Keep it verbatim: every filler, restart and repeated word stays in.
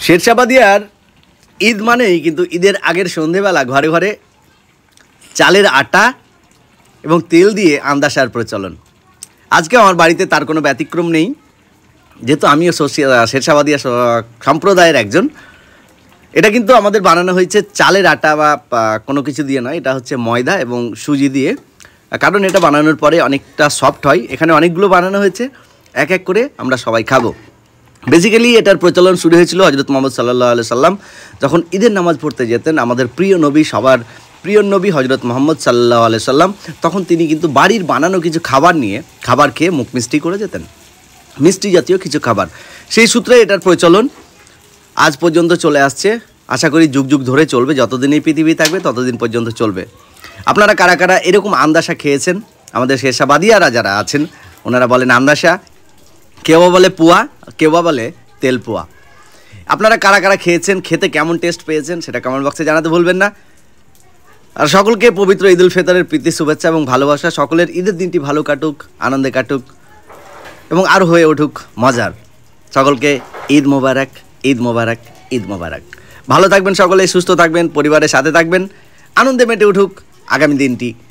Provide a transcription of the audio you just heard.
শেরশাবাদিয়ার ঈদ মানেই কিন্তু ঈদের আগের সন্ধেবেলা ঘরে ঘরে চালের আটা এবং তেল দিয়ে আন্দাসার প্রচলন। আজকে আমার বাড়িতে তার কোনো ব্যতিক্রম নেই, যেহেতু আমিও শেরশাবাদিয়া সম্প্রদায়ের একজন। এটা কিন্তু আমাদের বানানো হয়েছে চালের আটা বা কোনো কিছু দিয়ে নয়, এটা হচ্ছে ময়দা এবং সুজি দিয়ে, কারণ এটা বানানোর পরে অনেকটা সফট হয়। এখানে অনেকগুলো বানানো হয়েছে, এক এক করে আমরা সবাই খাবো। বেসিক্যালি এটার প্রচলন শুরু হয়েছিল হজরত মোহাম্মদ সাল্লাল্লাহু আলাইহি সাল্লাম যখন ঈদের নামাজ পড়তে যেতেন। আমাদের প্রিয় নবী, সবার প্রিয় নবী হজরত মোহাম্মদ সাল্লাল্লাহু আলাইহি সাল্লাম, তখন তিনি কিন্তু বাড়ির বানানো কিছু খাবার নিয়ে খাবার খেয়ে মুখ মিষ্টি করে যেতেন, মিষ্টি জাতীয় কিছু খাবার। সেই সূত্রে এটার প্রচলন আজ পর্যন্ত চলে আসছে। আশা করি যুগ যুগ ধরে চলবে, যতদিন এই পৃথিবী থাকবে ততদিন পর্যন্ত চলবে। আপনারা কারা কারা এরকম আন্দাসা খেয়েছেন? আমাদের শেরশাবাদিয়ারা যারা আছেন ওনারা বলেন আন্দাসা, কেউ বলে পুয়া, কেউ বলে তেল পুয়া। আপনারা কারা কারা খেয়েছেন, খেতে কেমন টেস্ট পেয়েছেন সেটা কমেন্ট বক্সে জানাতে ভুলবেন না। আর সকলকে পবিত্র ঈদ উল ফিতরের প্রীতি, শুভেচ্ছা এবং ভালোবাসা। সকলের ঈদের দিনটি ভালো কাটুক, আনন্দে কাটুক এবং আরও হয়ে উঠুক মজার। সকলকে ঈদ মোবারক, ঈদ মোবারক, ঈদ মোবারক। ভালো থাকবেন সকলে, সুস্থ থাকবেন, পরিবারের সাথে থাকবেন, আনন্দে মেতে উঠুক আগামী দিনটি।